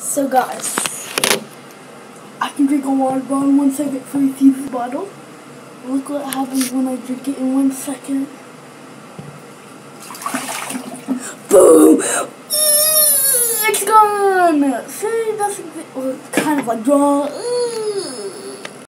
So guys, I can drink a water bottle in 1 second for you see this bottle. Look what happens when I drink it in 1 second. Boom! It's gone! See, that's kind of like draw.